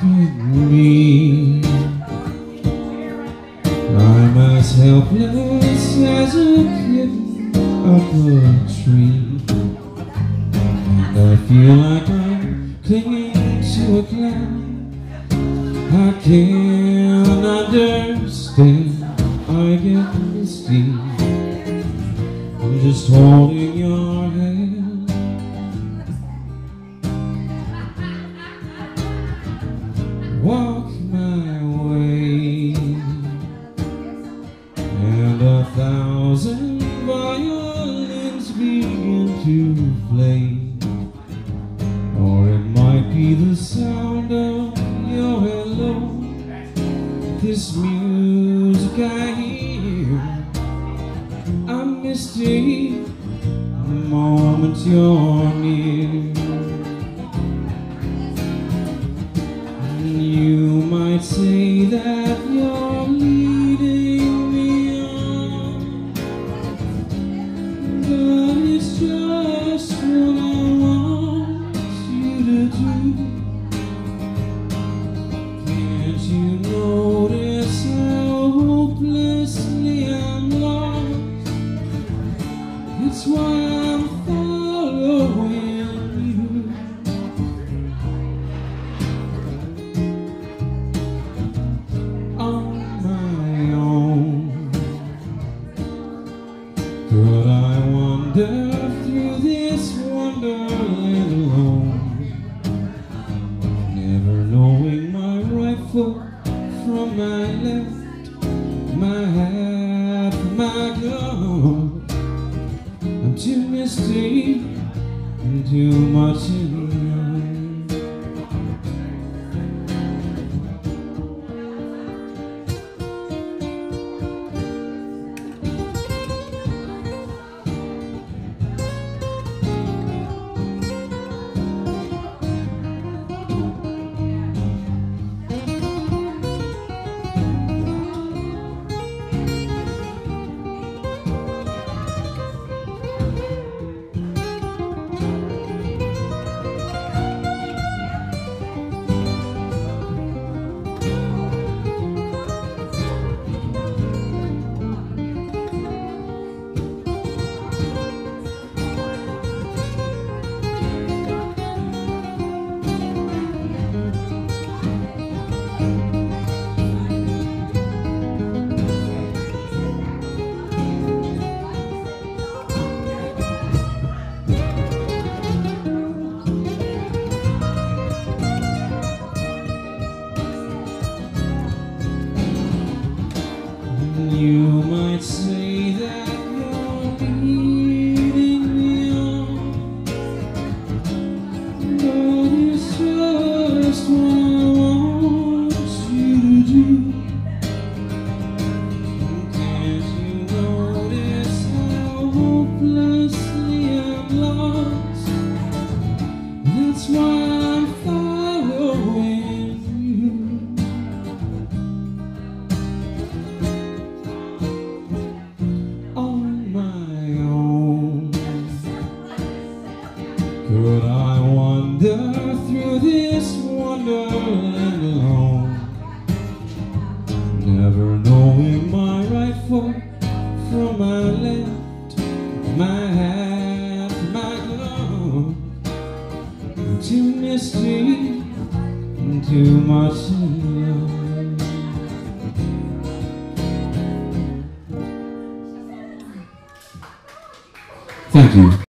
with me. I'm as helpless as a kitten up a tree, and I feel like I'm clinging to a cloud. I can't understand, I get misty. I'm just holding your hand. Walk my way, and 1,000 violins begin to play. Or it might be the sound of your hello, this music I hear. I'm misty the moment you're near. You might say that you're leading me on, but it's just what I want you to do. Can't you notice how hopelessly I'm lost? It's why I'm following you. On my own, could I wander through this wonderland alone, never knowing my right foot from my left, my hat from my glove? I'm too misty and too much in love. You might say that you're leading me on, but it's just what I want you to do. Can't you notice how hopelessly I'm lost? That's why I'm following you. Could I wander through this wonderland alone, never knowing my right foot from my left, my hat, my glove? I'm too misty and too much in love. Thank you.